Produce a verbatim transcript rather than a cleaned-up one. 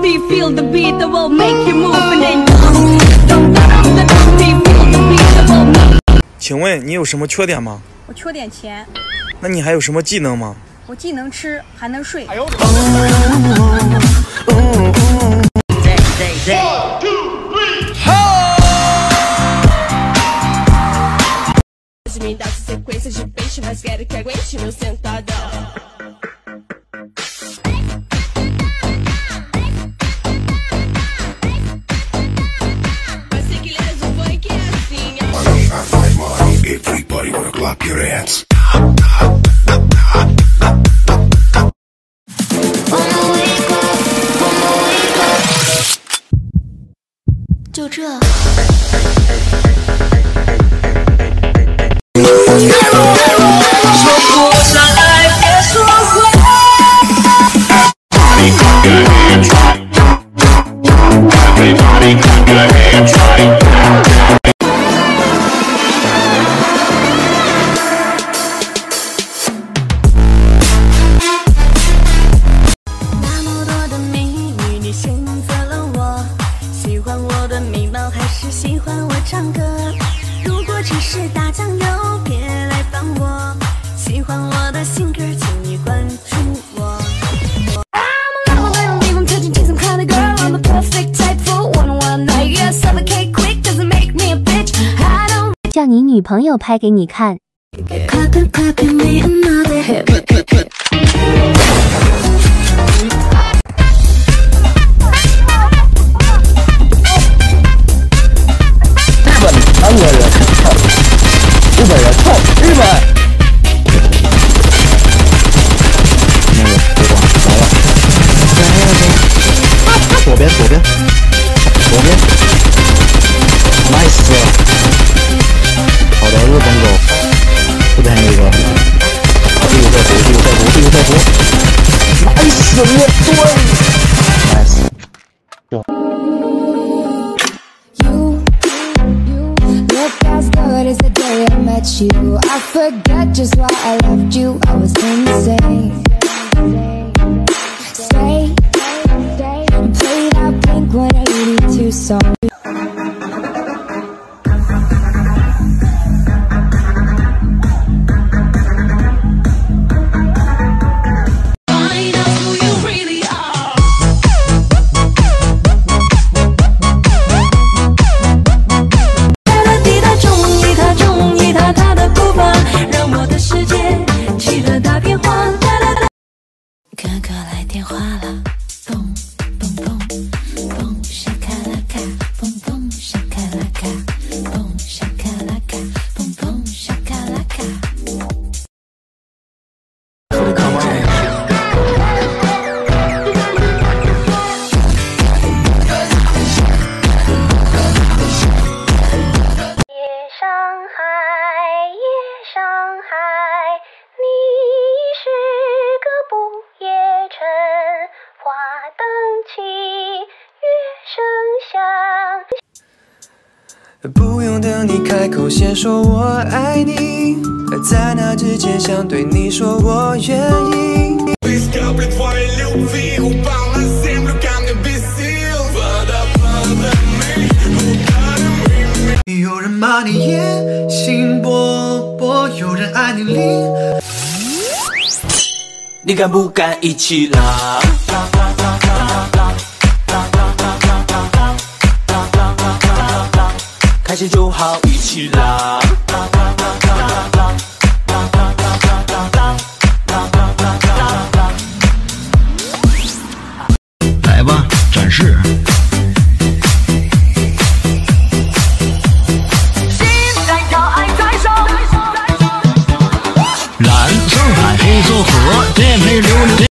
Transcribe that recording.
beat, feel the beat that will make you move and then don't stop the beat, feel the beat that will make. 请问你有什么缺点吗？ 我缺点钱。 那你还有什么技能吗？ 我既能吃还能睡。哎呦！ me dá sequência de peixe, mas quero que aguente meu sentadão. Vai ser que leso funk é assim. Money, I find money. Everybody wanna clap your hands. 就这。 喜欢我唱歌，如果只是打酱油，别来烦我。喜欢我的性格，请你关注我。I'm a lover, I don't leave him touching, chasing kind of girl. I'm the perfect type for one one night. Yeah, suffocate quick doesn't make me a bitch. I don't. 叫你女朋友拍给你看。 Clap, clap, give me another hit. 韩国人操，日本人操，日本。那个别管，来了，来了，左边，左边，左边 ，nice。好的，日本狗，这边有一个，这个在扶，这个在扶，这个在扶 ，nice， 对 ，nice， 就。 As good as the day I met you, I forget just why I left you. I was insane. Stay, stay, and play that Blink one eighty-two song. Shanghai 不用等你开口先说我爱你，在那之前想对你说我愿意。有人骂你野心勃勃，有人爱你灵，你敢不敢一起浪？开心就好，一起浪。